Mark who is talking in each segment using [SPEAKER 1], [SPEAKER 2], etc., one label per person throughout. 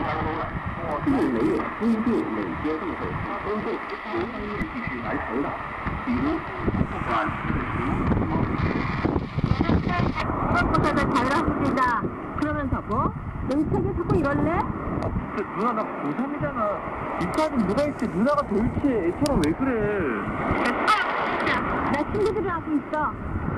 [SPEAKER 1] 是没有规定哪些户口都是由你必须完成的，比如不管是
[SPEAKER 2] 중간고사가 잘 나왔습니다. 그러면서 뭐? 너희 책에 자꾸 이럴래?
[SPEAKER 3] 누나 나 고3이잖아. 이과는 누가 있지? 누나가 도대체 애처럼 왜 그래?
[SPEAKER 2] 나 친구들을 하고 있어.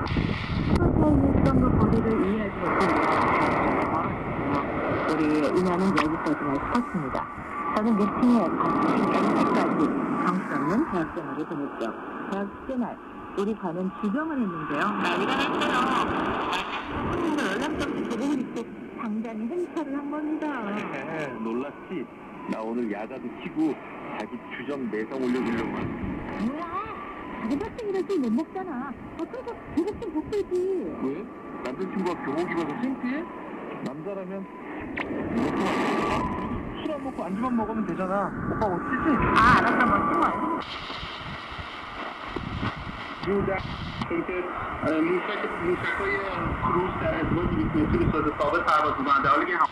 [SPEAKER 2] 서서히 거리를 이해하지 못합니다. 우리 인연은 여기까지만 싶었습니다. 저는 미팅에 같이 엔트까지 정신 없는 대학생활을 보냈죠. 대학 시절 우리 반은 주정을 했는데요. 난리가 났어요. 연락도 없이 보고 있고 당장에 행사를 한 겁니다.
[SPEAKER 3] 놀랐지? 나 오늘 야자도 키고 자기 주점 내성 올려주려고.
[SPEAKER 2] 뭐야? 다른 학생이라서 못 먹잖아. 그래서 교복 좀 벗고 있지.
[SPEAKER 3] 왜? 남자친구가 교복 입어서 창피해? 남자라면 술 안 먹고 안주만 먹으면 되잖아. 오빠 어찌지?
[SPEAKER 2] 알았어. 먹지 말고.
[SPEAKER 1] موشک‌های کروز در ازدواج 20 متری به صورت ثابت پرواز می‌کنند، در حالی که